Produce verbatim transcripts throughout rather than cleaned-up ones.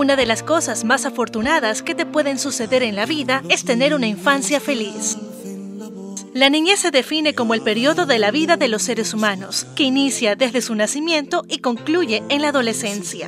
Una de las cosas más afortunadas que te pueden suceder en la vida es tener una infancia feliz. La niñez se define como el periodo de la vida de los seres humanos, que inicia desde su nacimiento y concluye en la adolescencia.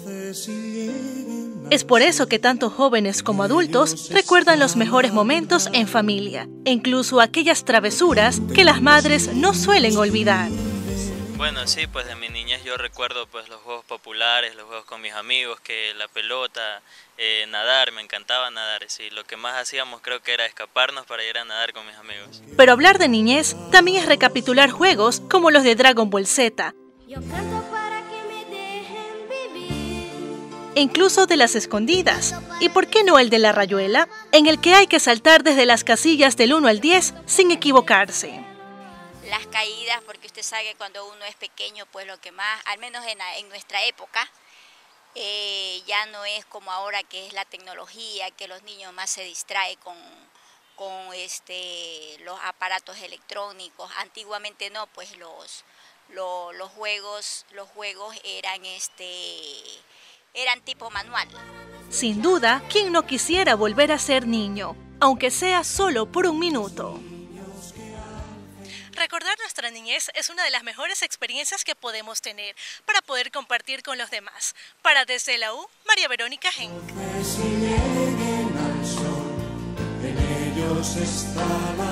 Es por eso que tanto jóvenes como adultos recuerdan los mejores momentos en familia, e incluso aquellas travesuras que las madres no suelen olvidar. Bueno, sí, pues de mi niñez yo recuerdo pues los juegos populares, los juegos con mis amigos, que la pelota, eh, nadar, me encantaba nadar. Sí, lo que más hacíamos creo que era escaparnos para ir a nadar con mis amigos. Pero hablar de niñez también es recapitular juegos como los de Dragon Ball Z. Yo canto para que me dejen vivir. E incluso de las escondidas. ¿Y por qué no el de la rayuela? En el que hay que saltar desde las casillas del uno al diez sin equivocarse. Las caídas, porque usted sabe que cuando uno es pequeño, pues lo que más, al menos en, en nuestra época, eh, ya no es como ahora que es la tecnología, que los niños más se distraen con, con este, los aparatos electrónicos. Antiguamente no, pues los, los, los, juegos, los juegos eran, este, eran tipo manual. Sin duda, ¿quién no quisiera volver a ser niño? Aunque sea solo por un minuto. Recordar nuestra niñez es una de las mejores experiencias que podemos tener para poder compartir con los demás. Para Desde la U, María Verónica Henk.